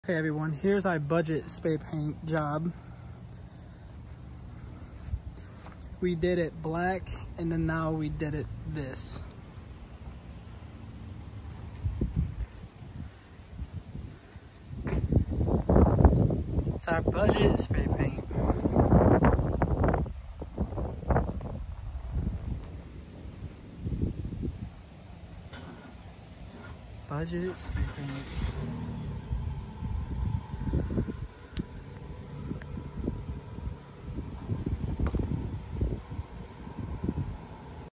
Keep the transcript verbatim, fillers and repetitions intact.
Okay everyone, here's our budget spray paint job. We did it black and then now we did it this. It's our budget spray paint. Budget spray paint.